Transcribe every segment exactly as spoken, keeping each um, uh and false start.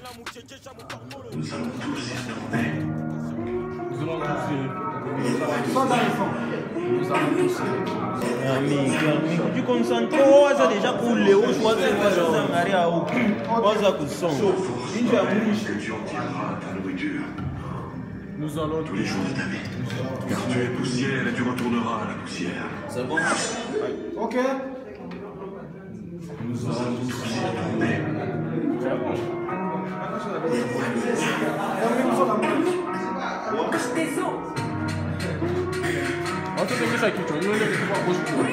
Nous allons tous y retourner. Nous allons tous y Sans enfant. Nous allons tous y retourner. Amigo, amigo, tu concentres. Oh, ça déjà pour Léo, je vois que ça va aller à où? Oh, ça que son. Une fois, Que tu en tireras ta nourriture Nous allons tous les jours de ta vie. Car tu es poussière et tu retourneras à la poussière. c'est bon. Ok. Nous allons tous y retourner. On te fait ça qui tu veux, tu vas bouger.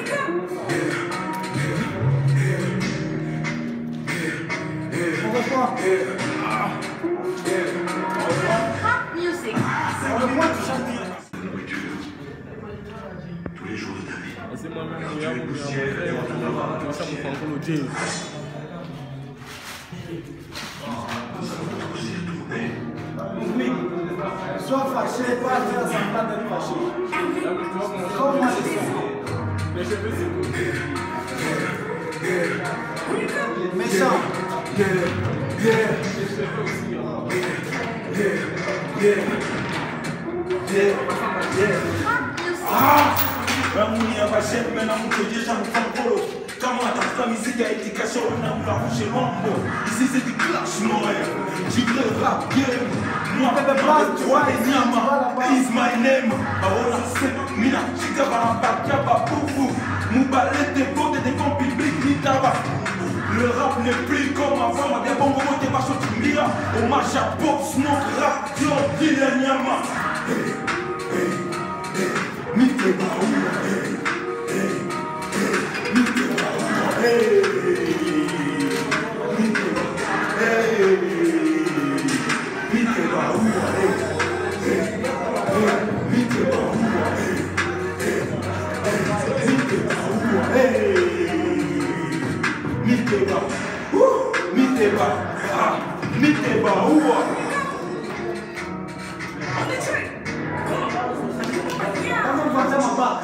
On va quoi? Hot music. On le voit, tu chantes. Ta nourriture tous les jours de ta vie. C'est moi-même, il y a mon frère, tu vas ça me faire encore le Dieu. Nous allons tous y retourner. Sois fâché, pas faire semblant d'être fâché. Comme moi je suis. Les cheveux, c'est tout. Méchant. Les cheveux aussi. Hot music. Ramuni abasheni mena mkujesha mfampolo kama atafuta miziki ya itikasho na mlamushe lombo. Ici c'est du clash noir. Jibre rap game. Moi toi et nyama is my name. Aona se mina chika barabaka babufu. Mubalete bote de con public ni taba. Le rap n'est plus comme avant, ma bien bon gros t'es pas chaud tu mira. Hommage à Pop Smoke rap yo dit la nyama. Hey, hey, hey. Mite baoua, hey, hey, hey. Mite baoua, hey, mite baoua, hey, mite baoua, hey, hey, hey. Mite baoua, hey, hey, hey. Mite baoua, hey, mite baoua, ouh, mite baoua, mite baoua. Comment on va faire ma barre?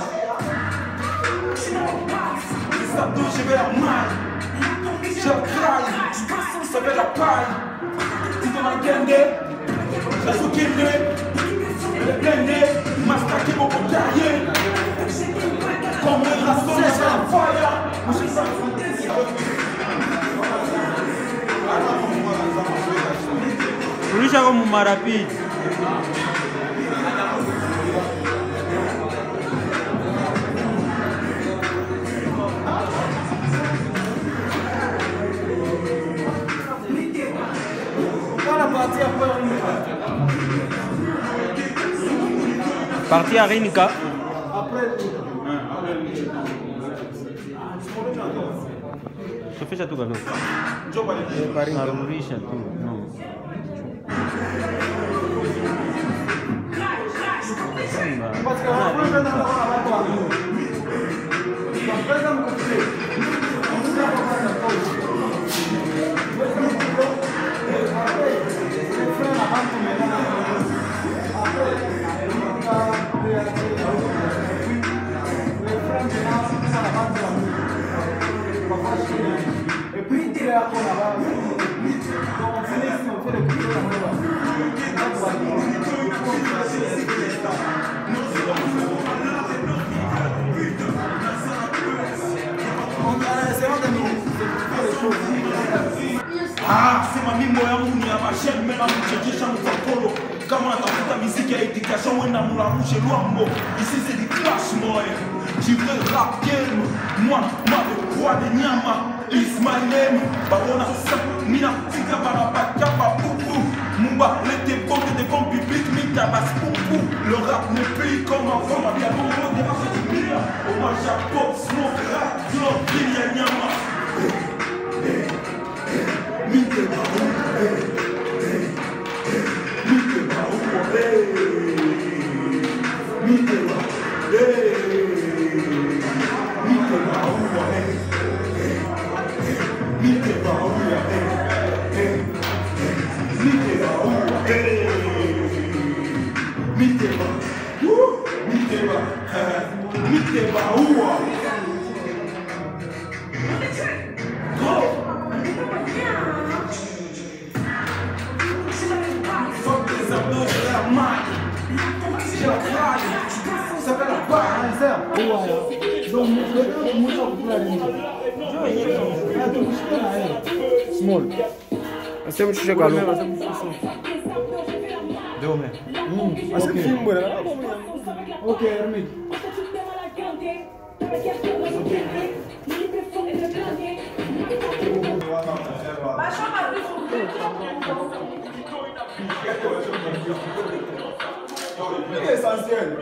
Ça touche, je vais la mal. Je craille, ça fait la paille. Tu te m'as gagné, la soukine, le blindé, m'a stacké mon carrière. Comme un rasson, c'est la fire. Rudisha como marapiti. Parti à Rinika. Je fais ça tout galop. Arudisha tout. Non. Parce que la première dans la barre, la première me coupe. On ne sait pas faire la pause. Après, les frères avant de me après, les frères maintenant, ça va de la mouille. Et puis, il est à quoi là-bas. Donc, on finit ici, on fait les coups de la mouille. Ah, c'est ma mimo ya muni ya machine mena mchekesha mfakolo kama natafuta miziki ya education wenda mulamushe lwambo. Ici c'est du clash moi. Jibre rap game. Moi, ma de poids de nyama is my name. Babona sa mina tika barabaka babubu. Mumba lete bote de con public mi tabas poupou. Le rap n'est plus comme avant, ma bien bon mot de marche du mire. Hommage à Pop Smoke rap yo ya nyama. Mite baoua, hey, hey, hey. Mite baoua, hey. Mite baoua, hey. Mite baoua, hey, hey, hey. Mite baoua, hey, hey, hey. Mite baoua, hey. Mite baoua, mite baoua, mite baoua. Go. Small. Asema mshushe kalo. Dome. Mm. Asikufimbo na. Okay, Hermit. C'est essentiel.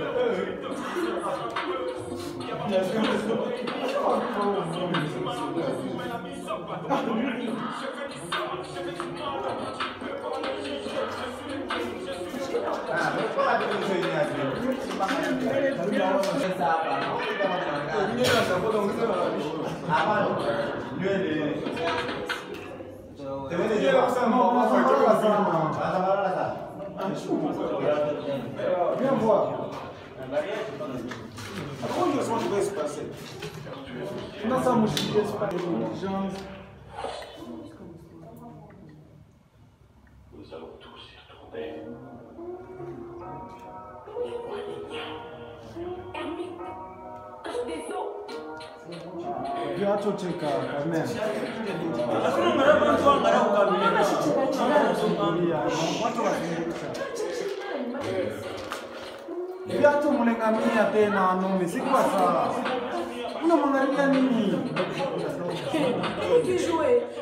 Viens voir. Onde os vão se passer? Nós somos dias para diligence. Nous allons tous y retourner. Viacho cheka, Carmen. Hakuna mara mtu angalia ukabiliana. Watu wasingulisha. Viatu mlengamia tena nome, si kwa sawa. Unamwangalia nini? Qui jouait?